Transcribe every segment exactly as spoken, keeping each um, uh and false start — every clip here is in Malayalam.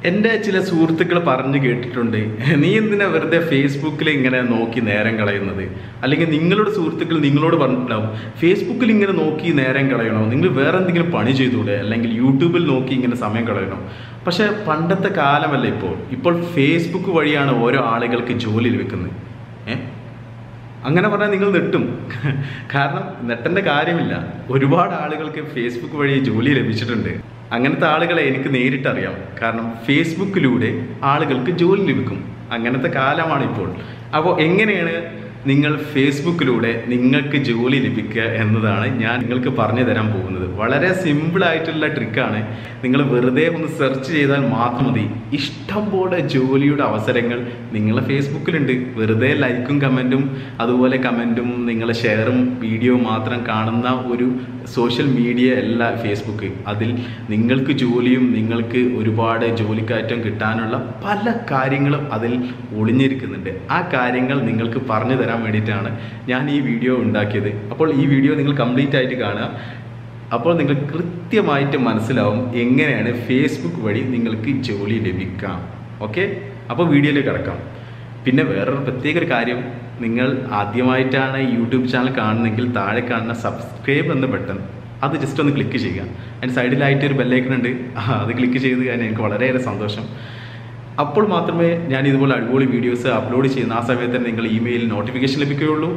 എൻ്റെ ചില സുഹൃത്തുക്കൾ പറഞ്ഞു കേട്ടിട്ടുണ്ട്, നീ എന്തിനാ വെറുതെ ഫേസ്ബുക്കിൽ ഇങ്ങനെ നോക്കി നേരം കളയുന്നത്? അല്ലെങ്കിൽ നിങ്ങളുടെ സുഹൃത്തുക്കൾ നിങ്ങളോട് പറഞ്ഞിട്ടുണ്ടാവും, ഫേസ്ബുക്കിൽ ഇങ്ങനെ നോക്കി നേരം കളയണോ, നിങ്ങൾ വേറെ എന്തെങ്കിലും പണി ചെയ്തൂടെ, അല്ലെങ്കിൽ യൂട്യൂബിൽ നോക്കി ഇങ്ങനെ സമയം കളയണോ? പക്ഷെ പണ്ടത്തെ കാലമല്ല ഇപ്പോൾ. ഇപ്പോൾ ഫേസ്ബുക്ക് വഴിയാണ് ഓരോ ആളുകൾക്ക് ജോലി ലഭിക്കുന്നത്. ഏ അങ്ങനെ പറഞ്ഞാൽ നിങ്ങൾ നെട്ടും. കാരണം നെട്ടേണ്ട കാര്യമില്ല, ഒരുപാട് ആളുകൾക്ക് ഫേസ്ബുക്ക് വഴി ജോലി ലഭിച്ചിട്ടുണ്ട്. അങ്ങനത്തെ ആളുകളെ എനിക്ക് നേരിട്ടറിയാം. കാരണം ഫേസ്ബുക്കിലൂടെ ആളുകൾക്ക് ജോലി ലഭിക്കും. അങ്ങനത്തെ കാലമാണ് ഇപ്പോൾ. അപ്പോൾ എങ്ങനെയാണ് നിങ്ങൾ ഫേസ്ബുക്കിലൂടെ നിങ്ങൾക്ക് ജോലി ലഭിക്കുക എന്നതാണ് ഞാൻ നിങ്ങൾക്ക് പറഞ്ഞു തരാൻ പോകുന്നത്. വളരെ സിമ്പിളായിട്ടുള്ള ട്രിക്കാണ്. നിങ്ങൾ വെറുതെ ഒന്ന് സെർച്ച് ചെയ്താൽ മാത്രം മതി. ഇഷ്ടംപോലെ ജോലിയുടെ അവസരങ്ങൾ നിങ്ങളെ ഫേസ്ബുക്കിലുണ്ട്. വെറുതെ ലൈക്കും കമൻറ്റും അതുപോലെ കമൻറ്റും നിങ്ങൾ ഷെയറും വീഡിയോ മാത്രം കാണുന്ന ഒരു സോഷ്യൽ മീഡിയ അല്ല ഫേസ്ബുക്ക്. അതിൽ നിങ്ങൾക്ക് ജോലിയും നിങ്ങൾക്ക് ഒരുപാട് ജോലിക്കയറ്റം കിട്ടാനുള്ള പല കാര്യങ്ങളും അതിൽ ഒളിഞ്ഞിരിക്കുന്നുണ്ട്. ആ കാര്യങ്ങൾ നിങ്ങൾക്ക് പറഞ്ഞു തരാൻ വേണ്ടിയിട്ടാണ് ഞാൻ ഈ വീഡിയോ ഉണ്ടാക്കിയത്. അപ്പോൾ ഈ വീഡിയോ നിങ്ങൾ കംപ്ലീറ്റ് ആയിട്ട് കാണുക. അപ്പോൾ നിങ്ങൾ കൃത്യമായിട്ട് മനസ്സിലാവും എങ്ങനെയാണ് ഫേസ്ബുക്ക് വഴി നിങ്ങൾക്ക് ജോലി ലഭിക്കാം. ഓക്കെ, അപ്പോൾ വീഡിയോയിലേക്ക് കിടക്കാം. പിന്നെ വേറൊരു പ്രത്യേക ഒരു കാര്യം, നിങ്ങൾ ആദ്യമായിട്ടാണ് യൂട്യൂബ് ചാനൽ കാണുന്നതെങ്കിൽ താഴെ കാണുന്ന സബ്സ്ക്രൈബ് എന്ന ബട്ടൺ അത് ജസ്റ്റ് ഒന്ന് ക്ലിക്ക് ചെയ്യുക. അതിന് സൈഡിലായിട്ട് ഒരു ബെല്ലൈക്കൺ ഉണ്ട്, അത് ക്ലിക്ക് ചെയ്ത് കഴിഞ്ഞാൽ എനിക്ക് വളരെയേറെ സന്തോഷം. അപ്പോൾ മാത്രമേ ഞാൻ ഇതുപോലെ അടിപൊളി വീഡിയോസ് അപ്ലോഡ് ചെയ്യുന്ന ആ സമയത്ത് തന്നെ നിങ്ങൾ ഇമെയിൽ നോട്ടിഫിക്കേഷൻ ലഭിക്കുകയുള്ളൂ.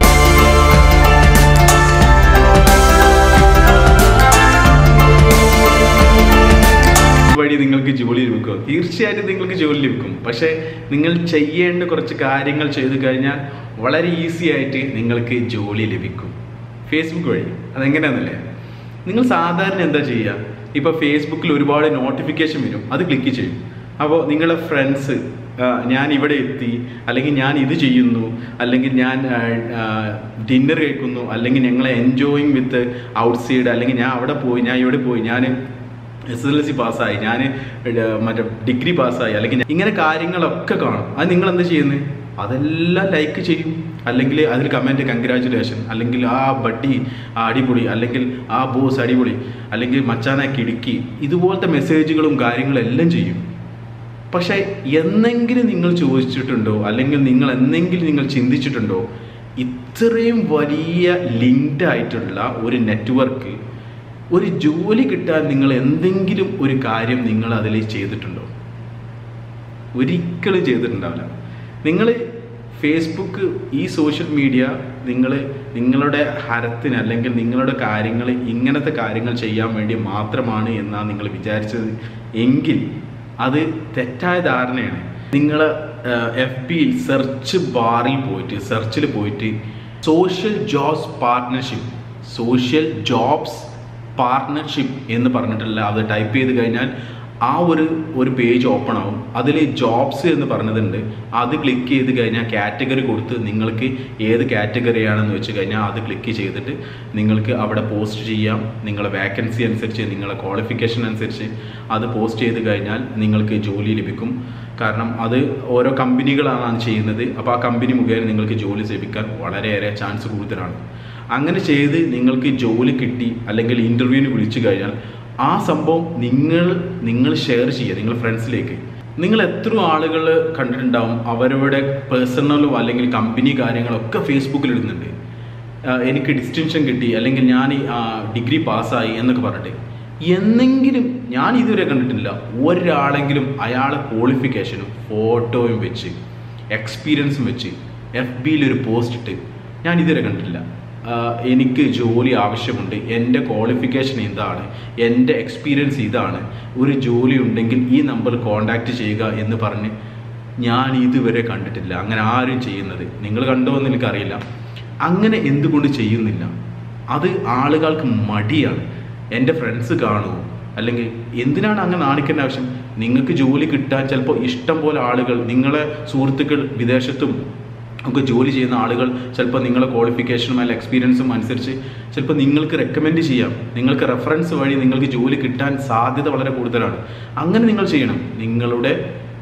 വഴി നിങ്ങൾക്ക് ജോലി ലഭിക്കും. തീർച്ചയായിട്ടും നിങ്ങൾക്ക് ജോലി ലഭിക്കും. പക്ഷേ നിങ്ങൾ ചെയ്യേണ്ട കുറച്ച് കാര്യങ്ങൾ ചെയ്തു കഴിഞ്ഞാൽ വളരെ ഈസി ആയിട്ട് നിങ്ങൾക്ക് ജോലി ലഭിക്കും ഫേസ്ബുക്ക് വഴി. അതെങ്ങനെയാണെന്നല്ലേ, നിങ്ങൾ സാധാരണ എന്താ ചെയ്യുക? ഇപ്പോൾ ഫേസ്ബുക്കിൽ ഒരുപാട് നോട്ടിഫിക്കേഷൻ വരും, അത് ക്ലിക്ക് ചെയ്യും. അപ്പോൾ നിങ്ങളുടെ ഫ്രണ്ട്സ് ഞാൻ ഇവിടെ എത്തി, അല്ലെങ്കിൽ ഞാൻ ഇത് ചെയ്യുന്നു, അല്ലെങ്കിൽ ഞാൻ ഡിന്നർ കഴിക്കുന്നു, അല്ലെങ്കിൽ ഞങ്ങളെ എൻജോയിങ് വിത്ത് ഔട്ട്സൈഡ്, അല്ലെങ്കിൽ ഞാൻ അവിടെ പോയി, ഞാൻ ഇവിടെ പോയി, ഞാൻ എസ് എൽ സി പാസ്സായി, ഞാൻ മറ്റേ ഡിഗ്രി പാസ്സായി, അല്ലെങ്കിൽ ഇങ്ങനെ കാര്യങ്ങളൊക്കെ കാണും. അത് നിങ്ങൾ എന്താ ചെയ്യുന്നത്? അതെല്ലാം ലൈക്ക് ചെയ്യും, അല്ലെങ്കിൽ അതിൽ കമൻറ്റ് കൺഗ്രാജുലേഷൻ, അല്ലെങ്കിൽ ആ ബഡ്ഡി ആ അടിപൊളി, അല്ലെങ്കിൽ ആ ബോസ് അടിപൊളി, അല്ലെങ്കിൽ മച്ചാനെ കിടുക്കി, ഇതുപോലത്തെ മെസ്സേജുകളും കാര്യങ്ങളും എല്ലാം ചെയ്യും. പക്ഷേ എന്നെങ്കിലും നിങ്ങൾ ചോദിച്ചിട്ടുണ്ടോ, അല്ലെങ്കിൽ നിങ്ങൾ എന്നെങ്കിലും നിങ്ങൾ ചിന്തിച്ചിട്ടുണ്ടോ, ഇത്രയും വലിയ ലിങ്ക്ഡ് ആയിട്ടുള്ള ഒരു നെറ്റ്വർക്ക്, ഒരു ജോലി കിട്ടാൻ നിങ്ങൾ എന്തെങ്കിലും ഒരു കാര്യം നിങ്ങൾ അതിൽ ചെയ്തിട്ടുണ്ടോ? ഒരിക്കലും ചെയ്തിട്ടുണ്ടാവില്ല. നിങ്ങൾ ഫേസ്ബുക്ക്, ഈ സോഷ്യൽ മീഡിയ നിങ്ങൾ നിങ്ങളുടെ ഹരത്തിന് അല്ലെങ്കിൽ നിങ്ങളുടെ കാര്യങ്ങൾ ഇങ്ങനത്തെ കാര്യങ്ങൾ ചെയ്യാൻ വേണ്ടി മാത്രമാണ് എന്നാണ് നിങ്ങൾ വിചാരിച്ചത് എങ്കിൽ അത് തെറ്റായ ധാരണയാണ്. നിങ്ങൾ എഫ് ബിയിൽ സെർച്ച് ബാറിൽ പോയിട്ട് സെർച്ചിൽ പോയിട്ട് social jobs partnership social jobs partnership എന്ന് പറഞ്ഞിട്ടുള്ള അത് ടൈപ്പ് ചെയ്ത് കഴിഞ്ഞാൽ ആ ഒരു ഒരു പേജ് ഓപ്പൺ ആവും. അതിൽ ജോബ്സ് എന്ന് പറഞ്ഞതുണ്ട്. അത് ക്ലിക്ക് ചെയ്ത് കഴിഞ്ഞാൽ കാറ്റഗറി കൊടുത്ത് നിങ്ങൾക്ക് ഏത് കാറ്റഗറിയാണെന്ന് വെച്ച് കഴിഞ്ഞാൽ അത് ക്ലിക്ക് ചെയ്തിട്ട് നിങ്ങൾക്ക് അവിടെ പോസ്റ്റ് ചെയ്യാം. നിങ്ങളെ വാക്കൻസി അനുസരിച്ച്, നിങ്ങളെ ക്വാളിഫിക്കേഷൻ അനുസരിച്ച് അത് പോസ്റ്റ് ചെയ്ത് കഴിഞ്ഞാൽ നിങ്ങൾക്ക് ജോലി ലഭിക്കും. കാരണം അത് ഓരോ കമ്പനികളാണ് ചെയ്യുന്നത്. അപ്പോൾ ആ കമ്പനി മുഖേന നിങ്ങൾക്ക് ജോലി ലഭിക്കാൻ വളരെയേറെ ചാൻസ് കൂടുതലാണ്. അങ്ങനെ ചെയ്ത് നിങ്ങൾക്ക് ജോലി കിട്ടി അല്ലെങ്കിൽ ഇൻ്റർവ്യൂവിന് വിളിച്ചു കഴിഞ്ഞാൽ ആ സംഭവം നിങ്ങൾ നിങ്ങൾ ഷെയർ ചെയ്യുക നിങ്ങൾ ഫ്രണ്ട്സിലേക്ക്. നിങ്ങൾ എത്ര ആളുകൾ കണ്ടിട്ടുണ്ടാവും അവരുടെ പേഴ്സണലും അല്ലെങ്കിൽ കമ്പനി കാര്യങ്ങളൊക്കെ ഫേസ്ബുക്കിൽ ഇടുന്നുണ്ട്. എനിക്ക് ഡിസ്റ്റിങ്ഷൻ കിട്ടി, അല്ലെങ്കിൽ ഞാൻ ഡിഗ്രി പാസ്സായി എന്നൊക്കെ പറഞ്ഞിട്ട്. എന്നെങ്കിലും ഞാൻ ഇതുവരെ കണ്ടിട്ടില്ല ഒരാളെങ്കിലും അയാളെ ക്വാളിഫിക്കേഷനും ഫോട്ടോയും വെച്ച് എക്സ്പീരിയൻസും വെച്ച് എഫ് ബിയിലൊരു പോസ്റ്റ് ഇട്ട് ഞാൻ ഇതുവരെ കണ്ടിട്ടില്ല. എനിക്ക് ജോലി ആവശ്യമുണ്ട്, എൻ്റെ ക്വാളിഫിക്കേഷൻ ഇതാണ്, എൻ്റെ എക്സ്പീരിയൻസ് ഇതാണ്, ഒരു ജോലി ഉണ്ടെങ്കിൽ ഈ നമ്പർ കോൺടാക്റ്റ് ചെയ്യുക എന്ന് പറഞ്ഞ് ഞാൻ ഇതുവരെ കണ്ടിട്ടില്ല അങ്ങനെ ആരും ചെയ്യുന്നത്. നിങ്ങൾ കണ്ടോ എന്ന് എനിക്കറിയില്ല. അങ്ങനെ എന്തുകൊണ്ട് ചെയ്യുന്നില്ല? അത് ആളുകൾക്ക് മടിയാണ്. എൻ്റെ ഫ്രണ്ട്സ് കാണുമോ, അല്ലെങ്കിൽ എന്തിനാണ് അങ്ങനെ നാണിക്കേണ്ട ആവശ്യം? നിങ്ങൾക്ക് ജോലി കിട്ടാൻ ചിലപ്പോൾ ഇഷ്ടം പോലെ ആളുകൾ, നിങ്ങളെ സുഹൃത്തുക്കൾ വിദേശത്തും ഒക്കെ ജോലി ചെയ്യുന്ന ആളുകൾ ചിലപ്പോൾ നിങ്ങളുടെ ക്വാളിഫിക്കേഷനും അല്ലെങ്കിൽ എക്സ്പീരിയൻസും അനുസരിച്ച് ചിലപ്പോൾ നിങ്ങൾക്ക് റെക്കമെൻഡ് ചെയ്യാം. നിങ്ങൾക്ക് റെഫറൻസ് വഴി നിങ്ങൾക്ക് ജോലി കിട്ടാൻ സാധ്യത വളരെ കൂടുതലാണ്. അങ്ങനെ നിങ്ങൾ ചെയ്യണം. നിങ്ങളുടെ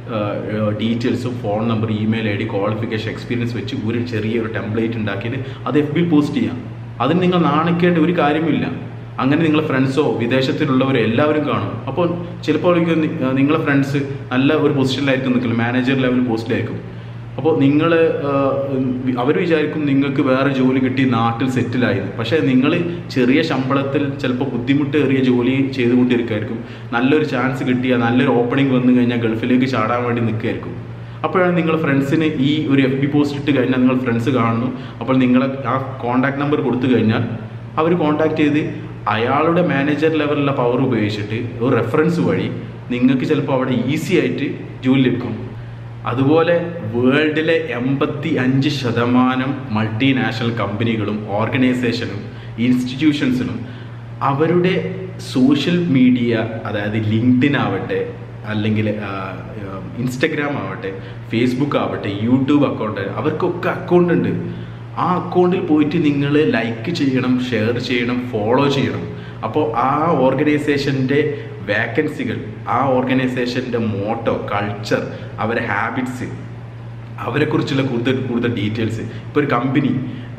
ഡീറ്റെയിൽസും phone number, email I D, qualification, experience വെച്ച് ഒരു ചെറിയൊരു ടെംപ്ലേറ്റ് ഉണ്ടാക്കിയിട്ട് അത് എഫ് ബിയിൽ പോസ്റ്റ് ചെയ്യാം. അതിന് നിങ്ങൾ നാണിക്കേണ്ട ഒരു കാര്യമില്ല. അങ്ങനെ നിങ്ങളെ ഫ്രണ്ട്സോ വിദേശത്തിലുള്ളവരോ എല്ലാവരും കാണും. അപ്പോൾ ചിലപ്പോൾ നിങ്ങളെ ഫ്രണ്ട്സ് നല്ല ഒരു പൊസിഷനിലായിരിക്കും നിൽക്കില്ല, മാനേജർ ലെവൽ പോസ്റ്റിലായിരിക്കും. അപ്പോൾ നിങ്ങൾ അവർ വിചാരിക്കും നിങ്ങൾക്ക് വേറെ ജോലി കിട്ടി നാട്ടിൽ സെറ്റിലായത്. പക്ഷേ നിങ്ങൾ ചെറിയ ശമ്പളത്തിൽ ചിലപ്പോൾ ബുദ്ധിമുട്ടേറിയ ജോലി ചെയ്തുകൊണ്ടിരിക്കുമായിരിക്കും. നല്ലൊരു ചാൻസ് കിട്ടിയാൽ നല്ലൊരു ഓപ്പണിംഗ് വന്നു കഴിഞ്ഞാൽ ഗൾഫിലേക്ക് ചാടാൻ വേണ്ടി നിൽക്കുമായിരിക്കും. അപ്പോഴാണ് നിങ്ങൾ ഫ്രണ്ട്സിന് ഈ ഒരു എഫ് ബി പോസ്റ്റ് ഇട്ട് കഴിഞ്ഞാൽ നിങ്ങൾ ഫ്രണ്ട്സ് കാണുന്നു. അപ്പോൾ നിങ്ങൾ ആ കോൺടാക്ട് നമ്പർ കൊടുത്തു കഴിഞ്ഞാൽ അവർ കോൺടാക്ട് ചെയ്ത് അയാളുടെ മാനേജർ ലെവലിലുള്ള പവർ ഉപയോഗിച്ചിട്ട് ഒരു റെഫറൻസ് വഴി നിങ്ങൾക്ക് ചിലപ്പോൾ അവിടെ ഈസി ആയിട്ട് ജോലി ലഭിക്കും. അതുപോലെ വേൾഡിലെ എൺപത്തി അഞ്ച് ശതമാനം മൾട്ടിനാഷണൽ കമ്പനികളും ഓർഗനൈസേഷനും ഇൻസ്റ്റിറ്റ്യൂഷൻസിനും അവരുടെ സോഷ്യൽ മീഡിയ, അതായത് ലിങ്ക്ഡിൻ ആവട്ടെ, അല്ലെങ്കിൽ ഇൻസ്റ്റഗ്രാം ആവട്ടെ, ഫേസ്ബുക്ക് ആവട്ടെ, യൂട്യൂബ് അക്കൗണ്ട്, അവർക്കൊക്കെ അക്കൗണ്ട് ഉണ്ട്. ആ അക്കൗണ്ടിൽ പോയിട്ട് നിങ്ങൾ ലൈക്ക് ചെയ്യണം, ഷെയർ ചെയ്യണം, ഫോളോ ചെയ്യണം. അപ്പോൾ ആ ഓർഗനൈസേഷൻ്റെ വേക്കൻസികൾ, ആ ഓർഗനൈസേഷൻ്റെ മോട്ടോ, കൾച്ചർ, അവരെ ഹാബിറ്റ്സ്, അവരെക്കുറിച്ചുള്ള കൂടുതൽ കൂടുതൽ ഡീറ്റെയിൽസ്. ഇപ്പോൾ ഒരു കമ്പനി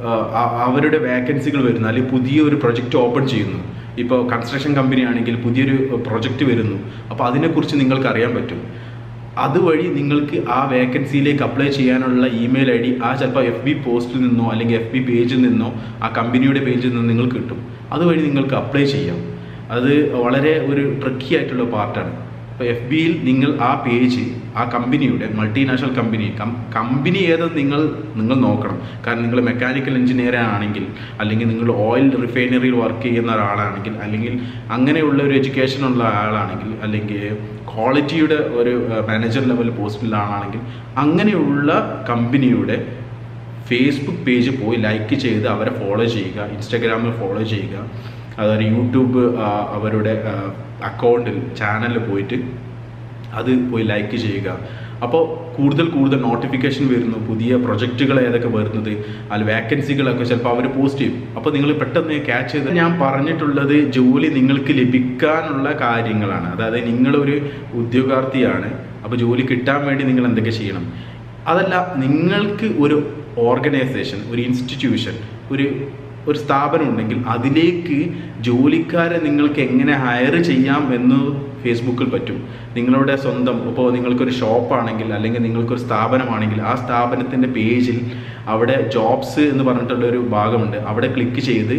അവരുടെ വേക്കൻസികൾ വരുന്നു, അല്ലെങ്കിൽ പുതിയൊരു പ്രൊജക്റ്റ് ഓപ്പൺ ചെയ്യുന്നു. ഇപ്പോൾ കൺസ്ട്രക്ഷൻ കമ്പനി ആണെങ്കിൽ പുതിയൊരു പ്രൊജക്റ്റ് വരുന്നു, അപ്പോൾ അതിനെക്കുറിച്ച് നിങ്ങൾക്ക് അറിയാൻ പറ്റും. അതുവഴി നിങ്ങൾക്ക് ആ വേക്കൻസിയിലേക്ക് അപ്ലൈ ചെയ്യാനുള്ള ഇമെയിൽ ഐ ഡി ആ ചിലപ്പോൾ എഫ് ബി പോസ്റ്റിൽ നിന്നോ അല്ലെങ്കിൽ എഫ് ബി പേജിൽ നിന്നോ ആ കമ്പനിയുടെ പേജിൽ നിന്നോ നിങ്ങൾക്ക് കിട്ടും. അതുവഴി നിങ്ങൾക്ക് അപ്ലൈ ചെയ്യാം. അത് വളരെ ഒരു ട്രിക്കി ആയിട്ടുള്ള പാർട്ടാണ്. ഇപ്പോൾ എഫ് ബിയിൽ നിങ്ങൾ ആ പേജ്, ആ കമ്പനിയുടെ, മൾട്ടിനാഷണൽ കമ്പനി കമ്പനി ഏതെന്ന് നിങ്ങൾ നിങ്ങൾ നോക്കണം. കാരണം നിങ്ങൾ മെക്കാനിക്കൽ എഞ്ചിനീയർ ആണെങ്കിൽ, അല്ലെങ്കിൽ നിങ്ങൾ ഓയിൽ റിഫൈനറിയിൽ വർക്ക് ചെയ്യുന്ന ഒരാളാണെങ്കിൽ, അല്ലെങ്കിൽ അങ്ങനെയുള്ള ഒരു എഡ്യൂക്കേഷൻ ഉള്ള ആളാണെങ്കിൽ, അല്ലെങ്കിൽ ക്വാളിറ്റിയുടെ ഒരു മാനേജർ ലെവൽ പോസ്റ്റിലാണെങ്കിൽ, അങ്ങനെയുള്ള കമ്പനിയുടെ ഫേസ്ബുക്ക് പേജ് പോയി ലൈക്ക് ചെയ്ത് അവരെ ഫോളോ ചെയ്യുക, ഇൻസ്റ്റാഗ്രാമിൽ ഫോളോ ചെയ്യുക, അതായത് യൂട്യൂബ് അവരുടെ അക്കൗണ്ടിൽ, ചാനലിൽ പോയിട്ട് അത് പോയി ലൈക്ക് ചെയ്യുക. അപ്പോൾ കൂടുതൽ കൂടുതൽ നോട്ടിഫിക്കേഷൻ വരുന്നു, പുതിയ പ്രൊജക്റ്റുകൾ ഏതൊക്കെ വരുന്നത്, അതിൽ വേക്കൻസികളൊക്കെ ചിലപ്പോൾ അവർ പോസ്റ്റ് ചെയ്യും. അപ്പോൾ നിങ്ങൾ പെട്ടെന്ന് ക്യാച്ച് ചെയ്ത്, ഞാൻ പറഞ്ഞിട്ടുള്ളത് ജോലി നിങ്ങൾക്ക് ലഭിക്കാനുള്ള കാര്യങ്ങളാണ്. അതായത് നിങ്ങളൊരു ഉദ്യോഗാർത്ഥിയാണ്, അപ്പോൾ ജോലി കിട്ടാൻ വേണ്ടി നിങ്ങൾ എന്തൊക്കെ ചെയ്യണം. അതല്ല, നിങ്ങൾക്ക് ഒരു ഓർഗനൈസേഷൻ, ഒരു ഇൻസ്റ്റിറ്റ്യൂഷൻ, ഒരു ഒരു സ്ഥാപനം ഉണ്ടെങ്കിൽ അതിലേക്ക് ജോലിക്കാരെ നിങ്ങൾക്ക് എങ്ങനെ ഹയർ ചെയ്യാം എന്ന് ഫേസ്ബുക്കിൽ പറ്റും. നിങ്ങളുടെ സ്വന്തം, ഇപ്പോൾ നിങ്ങൾക്കൊരു ഷോപ്പാണെങ്കിൽ, അല്ലെങ്കിൽ നിങ്ങൾക്കൊരു സ്ഥാപനമാണെങ്കിൽ, ആ സ്ഥാപനത്തിൻ്റെ പേജിൽ അവിടെ ജോബ്സ് എന്ന് പറഞ്ഞിട്ടുള്ളൊരു ഭാഗമുണ്ട്. അവിടെ ക്ലിക്ക് ചെയ്ത്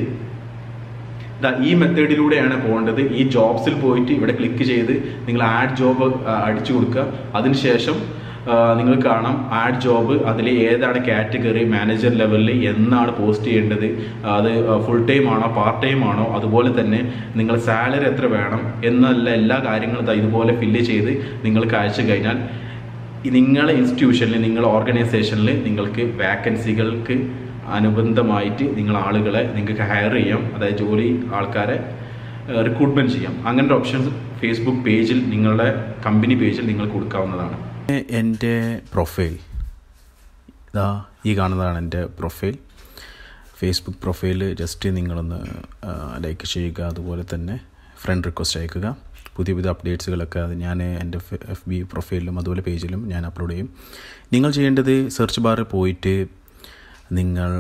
ഈ മെത്തേഡിലൂടെയാണ് പോകേണ്ടത്. ഈ ജോബ്സിൽ പോയിട്ട് ഇവിടെ ക്ലിക്ക് ചെയ്ത് നിങ്ങൾ ആഡ് ജോബ് അടിച്ചു കൊടുക്കുക. അതിനുശേഷം നിങ്ങൾ കാണാം ആഡ് ജോബ്, അതിൽ ഏതാണ് കാറ്റഗറി, മാനേജർ ലെവലിൽ എന്നാണ് പോസ്റ്റ് ചെയ്യേണ്ടത്, അത് ഫുൾ ടൈം ആണോ പാർട്ട് ടൈം ആണോ, അതുപോലെ തന്നെ നിങ്ങൾ സാലറി എത്ര വേണം എന്നുള്ള എല്ലാ കാര്യങ്ങളും ഇതുപോലെ ഫില്ല് ചെയ്ത് നിങ്ങൾക്ക് അയച്ചു കഴിഞ്ഞാൽ നിങ്ങളെ ഇൻസ്റ്റിറ്റ്യൂഷനിൽ, നിങ്ങളുടെ ഓർഗനൈസേഷനിൽ നിങ്ങൾക്ക് വാക്കൻസികൾക്ക് അനുബന്ധമായിട്ട് നിങ്ങൾ ആളുകളെ നിങ്ങൾക്ക് ഹയർ ചെയ്യാം. അതായത് ജോലി ആൾക്കാരെ റിക്രൂട്ട്മെൻറ്റ് ചെയ്യാം. അങ്ങനത്തെ ഓപ്ഷൻസ് ഫേസ്ബുക്ക് പേജിൽ, നിങ്ങളുടെ കമ്പനി പേജിൽ നിങ്ങൾ കൊടുക്കാവുന്നതാണ്. എൻ്റെ പ്രൊഫൈൽ ഇതാ ഈ കാണുന്നതാണ് എൻ്റെ പ്രൊഫൈൽ. ഫേസ്ബുക്ക് പ്രൊഫൈൽ ജസ്റ്റ് നിങ്ങളൊന്ന് ലൈക്ക് ചെയ്യുക, അതുപോലെ തന്നെ ഫ്രണ്ട് റിക്വസ്റ്റ് അയക്കുക. പുതിയ പുതിയ അപ്ഡേറ്റ്സുകളൊക്കെ അത് ഞാൻ എൻ്റെ എഫ് ബി പ്രൊഫൈലിലും അതുപോലെ പേജിലും ഞാൻ അപ്ലോഡ് ചെയ്യും. നിങ്ങൾ ചെയ്യേണ്ടത് സെർച്ച് ബാറിൽ പോയിട്ട് നിങ്ങൾ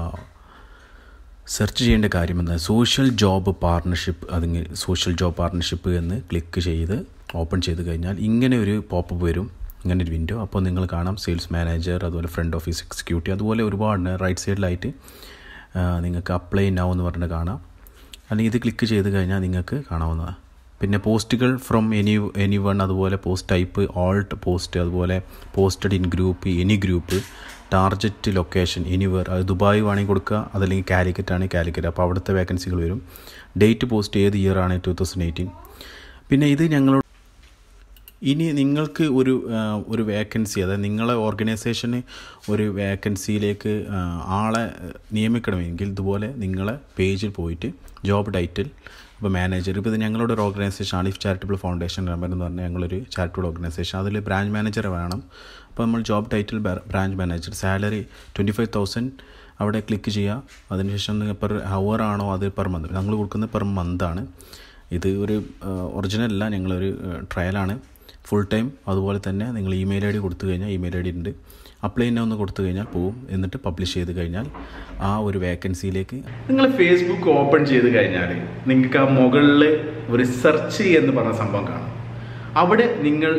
സെർച്ച് ചെയ്യേണ്ട കാര്യം എന്നാൽ സോഷ്യൽ ജോബ് പാർട്ണർഷിപ്പ്, അതിന് സോഷ്യൽ ജോബ് പാർട്ണർഷിപ്പ് എന്ന് ക്ലിക്ക് ചെയ്ത് ഓപ്പൺ ചെയ്ത് കഴിഞ്ഞാൽ ഇങ്ങനെ ഒരു പോപ്പപ്പ് വരും, ഇങ്ങനെ ഒരു വിൻഡോ. അപ്പോൾ നിങ്ങൾ കാണാം സെയിൽസ് മാനേജർ, അതുപോലെ ഫ്രണ്ട് ഓഫീസ് എക്സിക്യൂട്ടീവ്, അതുപോലെ ഒരുപാട് റൈറ്റ് സൈഡിലായിട്ട് നിങ്ങൾക്ക് അപ്ലൈ നൗ എന്ന് പറഞ്ഞിട്ട് കാണാം. അല്ലെങ്കിൽ ഇത് ക്ലിക്ക് ചെയ്ത് കഴിഞ്ഞാൽ നിങ്ങൾക്ക് കാണാവുന്നതാണ്. പിന്നെ പോസ്റ്റുകൾ ഫ്രം എനി എനി വൺ, അതുപോലെ പോസ്റ്റ് ടൈപ്പ് ഓൾട്ട് പോസ്റ്റ്, അതുപോലെ posted in group, any group, target location anywhere, അത് ദുബായ് വേണമെങ്കിൽ കൊടുക്കുക, അതല്ലെങ്കിൽ കാലിക്കറ്റ് ആണ് കാലിക്കറ്റ്, അപ്പോൾ അവിടുത്തെ വേക്കൻസികൾ വരും. ഡേറ്റ് പോസ്റ്റ് ഏത് ഇയർ ആണ്, ടു തൗസൻഡ് എയ്റ്റീൻ. പിന്നെ ഇത് ഞങ്ങളോട് ഇനി നിങ്ങൾക്ക് ഒരു ഒരു വേക്കൻസി, അതായത് നിങ്ങളെ ഓർഗനൈസേഷന് ഒരു വേക്കൻസിയിലേക്ക് ആളെ നിയമിക്കണമെങ്കിൽ ഇതുപോലെ നിങ്ങളെ പേജിൽ പോയിട്ട് ജോബ് ടൈറ്റിൽ, ഇപ്പോൾ മാനേജർ, ഇപ്പോൾ ഇത് ഞങ്ങളുടെ ഒരു ഓർഗനൈസേഷൻ ആലിഫ് ചാരിറ്റബിൾ ഫൗണ്ടേഷൻ എന്ന് പറഞ്ഞാൽ ഞങ്ങളൊരു ചാരിറ്റബിൾ ഓർഗനൈസേഷൻ, അതിൽ ബ്രാഞ്ച് മാനേജർ വേണം. അപ്പോൾ നമ്മൾ job title branch manager, salary twenty five thousand അവിടെ ക്ലിക്ക് ചെയ്യുക. അതിനുശേഷം പെർ ഹവർ ആണോ അത് പെർ മന്ത്, ഞങ്ങൾ കൊടുക്കുന്നത് പെർ മന്താണ്. ഇത് ഒരു ഒറിജിനൽ അല്ല, ഞങ്ങളൊരു ട്രയലാണ്. Full time. അതുപോലെ തന്നെ നിങ്ങൾ ഇമെയിൽ ഐ ഡി കൊടുത്തു കഴിഞ്ഞാൽ ഇമെയിൽ ഐ ഡി ഉണ്ട്, അപ്ലൈ തന്നെ ഒന്ന് കൊടുത്തു കഴിഞ്ഞാൽ പോവും. എന്നിട്ട് പബ്ലിഷ് ചെയ്ത് കഴിഞ്ഞാൽ ആ ഒരു വേക്കൻസിയിലേക്ക് നിങ്ങൾ ഫേസ്ബുക്ക് ഓപ്പൺ ചെയ്ത് കഴിഞ്ഞാൽ നിങ്ങൾക്ക് ആ മുകളിൽ ഒരു സെർച്ച് എന്ന് പറഞ്ഞ സംഭവം കാണും. അവിടെ നിങ്ങൾ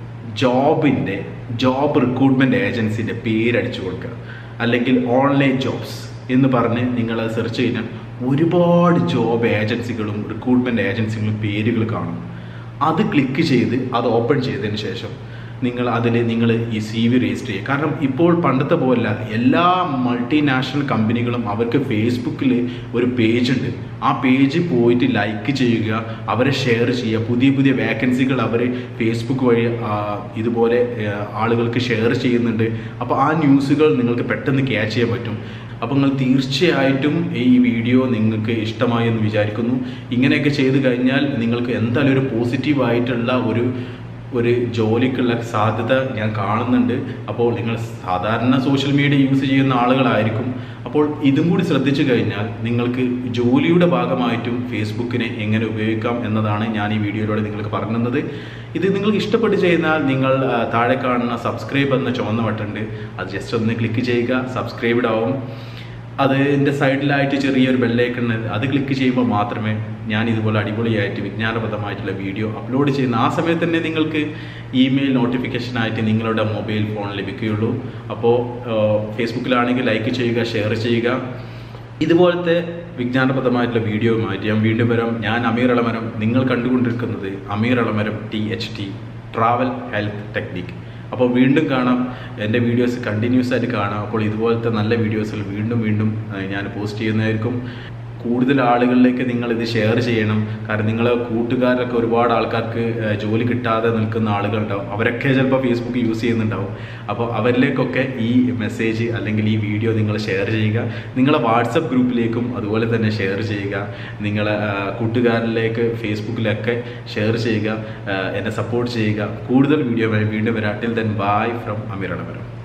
ജോബിൻ്റെ ജോബ് റിക്രൂട്ട്മെൻറ്റ് ഏജൻസിൻ്റെ പേരടിച്ചു കൊടുക്കുക, അല്ലെങ്കിൽ ഓൺലൈൻ ജോബ്സ് എന്ന് പറഞ്ഞ് നിങ്ങൾ അത് സെർച്ച് കഴിഞ്ഞാൽ ഒരുപാട് ജോബ് ഏജൻസികളും റിക്രൂട്ട്മെൻറ്റ് ഏജൻസികളും പേരുകൾ കാണും. അത് ക്ലിക്ക് ചെയ്ത് അത് ഓപ്പൺ ചെയ്തതിന് ശേഷം നിങ്ങൾ അതിൽ നിങ്ങൾ ഈ സി വി രജിസ്റ്റർ ചെയ്യുക. കാരണം ഇപ്പോൾ പണ്ടത്തെ പോലല്ല, എല്ലാ മൾട്ടിനാഷണൽ കമ്പനികളും അവർക്ക് ഫേസ്ബുക്കിൽ ഒരു പേജ് ഉണ്ട്. ആ പേജ് പോയിട്ട് ലൈക്ക് ചെയ്യുക, അവരെ ഷെയർ ചെയ്യുക, പുതിയ പുതിയ വേക്കൻസികൾ അവർ ഫേസ്ബുക്ക് വഴി ഇതുപോലെ ആളുകൾക്ക് ഷെയർ ചെയ്യുന്നുണ്ട്. അപ്പോൾ ആ ന്യൂസുകൾ നിങ്ങൾക്ക് പെട്ടെന്ന് ക്യാച്ച് ചെയ്യാൻ പറ്റും. അപ്പോൾ നിങ്ങൾ തീർച്ചയായിട്ടും ഈ വീഡിയോ നിങ്ങൾക്ക് ഇഷ്ടമായി എന്ന് വിചാരിക്കുന്നു. ഇങ്ങനെയൊക്കെ ചെയ്ത് കഴിഞ്ഞാൽ നിങ്ങൾക്ക് എന്തായാലും ഒരു പോസിറ്റീവായിട്ടുള്ള ഒരു ഒരു ജോലിക്കുള്ള സാധ്യത ഞാൻ കാണുന്നുണ്ട്. അപ്പോൾ നിങ്ങൾ സാധാരണ സോഷ്യൽ മീഡിയ യൂസ് ചെയ്യുന്ന ആളുകളായിരിക്കും. അപ്പോൾ ഇതും കൂടി ശ്രദ്ധിച്ചു കഴിഞ്ഞാൽ നിങ്ങൾക്ക് ജോലിയുടെ ഭാഗമായിട്ടും ഫേസ്ബുക്കിനെ എങ്ങനെ ഉപയോഗിക്കാം എന്നതാണ് ഞാൻ ഈ വീഡിയോയിലൂടെ നിങ്ങൾക്ക് പറഞ്ഞു തന്നത്. ഇത് നിങ്ങൾക്ക് ഇഷ്ടപ്പെട്ട് ചെയ്യുന്നാൽ നിങ്ങൾ താഴെ കാണുന്ന സബ്സ്ക്രൈബ് എന്ന ചുവന്ന ബട്ടൺ, അത് ജസ്റ്റ് ഒന്ന് ക്ലിക്ക് ചെയ്യുക, സബ്സ്ക്രൈബ്ഡ് ആവും. അതിൻ്റെ സൈഡിലായിട്ട് ചെറിയൊരു ബെല്ലൈക്കൺ, അത് ക്ലിക്ക് ചെയ്യുമ്പോൾ മാത്രമേ ഞാൻ ഇതുപോലെ അടിപൊളിയായിട്ട് വിജ്ഞാനപ്രദമായിട്ടുള്ള വീഡിയോ അപ്ലോഡ് ചെയ്യുന്ന ആ സമയത്ത് തന്നെ നിങ്ങൾക്ക് ഇമെയിൽ നോട്ടിഫിക്കേഷനായിട്ട് നിങ്ങളുടെ മൊബൈൽ ഫോൺ ലഭിക്കുകയുള്ളൂ. അപ്പോൾ ഫേസ്ബുക്കിലാണെങ്കിൽ ലൈക്ക് ചെയ്യുക, ഷെയർ ചെയ്യുക. ഇതുപോലത്തെ വിജ്ഞാനപ്രദമായിട്ടുള്ള വീഡിയോയുമായിട്ട് ഞാൻ വീണ്ടും വരാം. ഞാൻ അമീർ എളമരം. നിങ്ങൾ കണ്ടുകൊണ്ടിരിക്കുന്നത് Ameer Elamaram T H T travel health technique. അപ്പോൾ വീണ്ടും കാണാം, എൻ്റെ വീഡിയോസ് കണ്ടിന്യൂസ് ആയിട്ട് കാണാം. അപ്പോൾ ഇതുപോലത്തെ നല്ല വീഡിയോസിൽ വീണ്ടും വീണ്ടും ഞാൻ പോസ്റ്റ് ചെയ്യുന്നതായിരിക്കും. കൂടുതൽ ആളുകളിലേക്ക് നിങ്ങളിത് ഷെയർ ചെയ്യണം. കാരണം നിങ്ങളെ കൂട്ടുകാരൊക്കെ ഒരുപാട് ആൾക്കാർക്ക് ജോലി കിട്ടാതെ നിൽക്കുന്ന ആളുകളുണ്ടാവും. അവരൊക്കെ ചിലപ്പോൾ ഫേസ്ബുക്ക് യൂസ് ചെയ്യുന്നുണ്ടാവും. അപ്പോൾ അവരിലേക്കൊക്കെ ഈ മെസ്സേജ് അല്ലെങ്കിൽ ഈ വീഡിയോ നിങ്ങൾ ഷെയർ ചെയ്യുക. നിങ്ങളെ വാട്സപ്പ് ഗ്രൂപ്പിലേക്കും അതുപോലെ തന്നെ ഷെയർ ചെയ്യുക. നിങ്ങളെ കൂട്ടുകാരിലേക്ക് ഫേസ്ബുക്കിലൊക്കെ ഷെയർ ചെയ്യുക. എന്നെ സപ്പോർട്ട് ചെയ്യുക. കൂടുതൽ വീഡിയോ വീണ്ടും വരാം. Till then bye from Ameer Elamaram.